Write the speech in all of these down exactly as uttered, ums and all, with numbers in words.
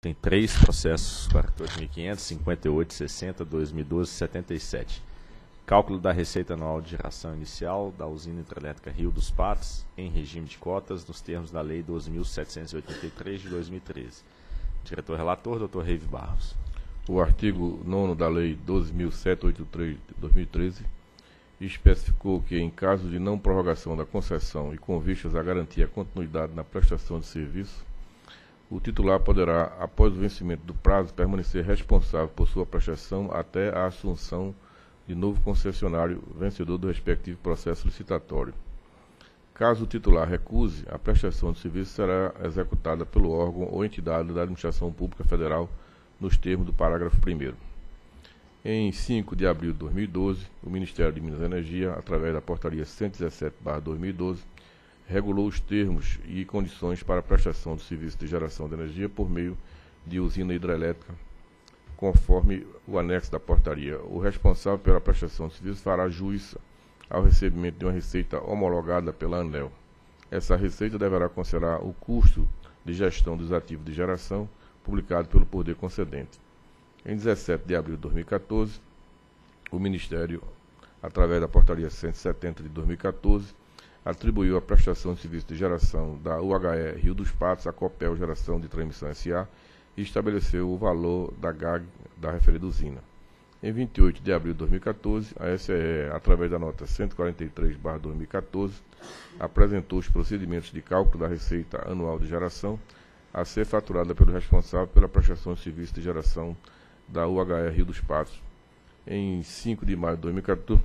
Tem três processos, quarenta e oito mil e quinhentos, cinquenta e oito, sessenta, dois mil e doze e setenta e sete. Cálculo da receita anual de geração inicial da usina hidrelétrica Rio dos Patos, em regime de cotas, nos termos da Lei doze mil setecentos e oitenta e três de dois mil e treze. Diretor-relator, doutor Reive Barros. O artigo nono da Lei doze mil setecentos e oitenta e três de dois mil e treze especificou que, em caso de não prorrogação da concessão e com vistas a garantir a continuidade na prestação de serviço, o titular poderá, após o vencimento do prazo, permanecer responsável por sua prestação até a assunção de novo concessionário vencedor do respectivo processo licitatório. Caso o titular recuse, a prestação de serviço será executada pelo órgão ou entidade da Administração Pública Federal nos termos do parágrafo primeiro. Em cinco de abril de dois mil e doze, o Ministério de Minas e Energia, através da Portaria cento e dezessete barra dois mil e doze, regulou os termos e condições para a prestação de serviço de geração de energia por meio de usina hidrelétrica, conforme o anexo da portaria. O responsável pela prestação de serviço fará jus ao recebimento de uma receita homologada pela ANEEL. Essa receita deverá considerar o custo de gestão dos ativos de geração publicado pelo poder concedente. Em dezessete de abril de dois mil e quatorze, o Ministério, através da portaria cento e setenta de dois mil e quatorze, atribuiu a prestação de serviço de geração da U H E Rio dos Patos à Copel Geração de Transmissão S A e estabeleceu o valor da G A G da referida usina. Em vinte e oito de abril de dois mil e quatorze, a S E E, através da nota cento e quarenta e três barra dois mil e quatorze, apresentou os procedimentos de cálculo da receita anual de geração a ser faturada pelo responsável pela prestação de serviço de geração da U H E Rio dos Patos. Em cinco de maio de dois mil e quatorze,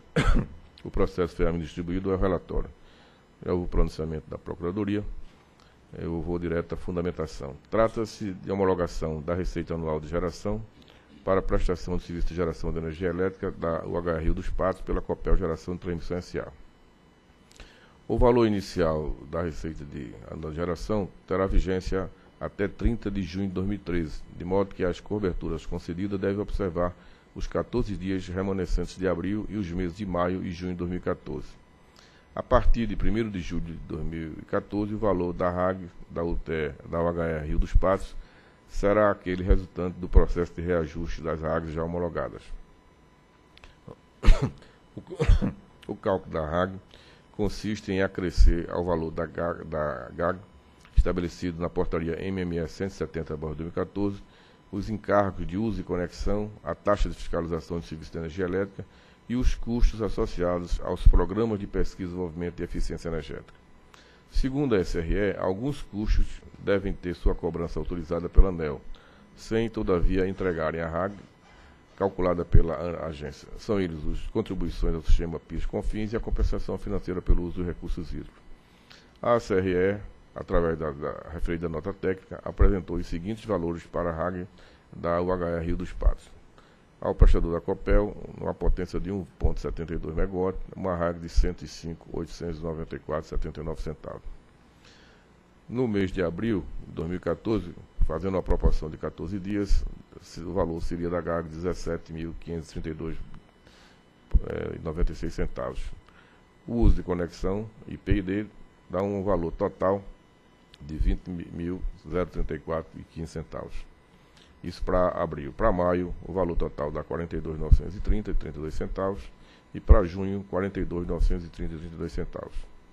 o processo foi distribuído ao relatório. É o pronunciamento da Procuradoria. Eu vou direto à fundamentação. Trata-se de homologação da receita anual de geração para a prestação de serviço de geração de energia elétrica da U H E Rio dos Patos pela Copel Geração de Transmissão S A. O valor inicial da receita de anual de geração terá vigência até trinta de junho de dois mil e treze, de modo que as coberturas concedidas devem observar os quatorze dias remanescentes de abril e os meses de maio e junho de dois mil e quatorze. A partir de primeiro de julho de dois mil e quatorze, o valor da R A G da U T E da U H E Rio dos Patos será aquele resultante do processo de reajuste das R A Gs já homologadas. O cálculo da R A G consiste em acrescer ao valor da G A G, da G A G estabelecido na portaria M M S cento e setenta barra dois mil e quatorze, os encargos de uso e conexão, a taxa de fiscalização de serviço de energia elétrica e os custos associados aos programas de pesquisa, desenvolvimento e eficiência energética. Segundo a S R E, alguns custos devem ter sua cobrança autorizada pela ANEEL, sem, todavia, entregarem a R A G calculada pela agência. São eles as contribuições ao sistema PIS/COFINS e a compensação financeira pelo uso dos recursos hídricos. A S R E, através da, da referida nota técnica, apresentou os seguintes valores para a R A G da U H E Rio dos Patos. Ao prestador da Copel, uma potência de um vírgula setenta e dois megawatts, uma R A G de cento e cinco mil oitocentos e noventa e quatro vírgula setenta e nove centavos. No mês de abril de dois mil e quatorze, fazendo uma proporção de quatorze dias, o valor seria da G A G dezessete mil quinhentos e trinta e dois vírgula noventa e seis centavos. O uso de conexão I P e D dá um valor total de vinte mil trinta e quatro vírgula quinze centavos. Isso para abril. Para maio, o valor total dá quarenta e dois mil novecentos e trinta vírgula trinta e dois centavos e para junho, quarenta e dois mil novecentos e trinta vírgula trinta e dois centavos.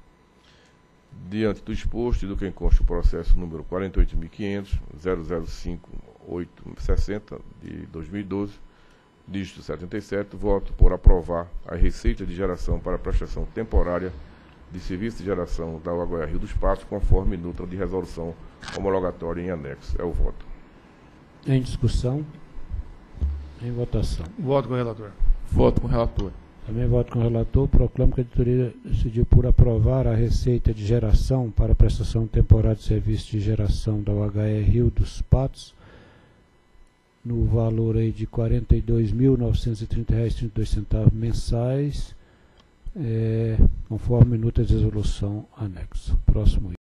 Diante do exposto e do que consta o processo número quarenta e oito mil e quinhentos, zero zero cinco oito sessenta de dois mil e doze, dígito setenta e sete, voto por aprovar a receita de geração para prestação temporária de serviço de geração da U H E Rio dos Patos, conforme minuta de resolução homologatória em anexo. É o voto. Em discussão. Em votação. Voto com o relator. Voto com o relator. Também voto com o relator. Proclamo que a editoria decidiu por aprovar a receita de geração para prestação temporária de serviço de geração da U H E Rio dos Patos no valor aí de quarenta e dois mil novecentos e trinta reais e trinta e dois centavos mensais, é, conforme minuta de resolução anexo. Próximo item.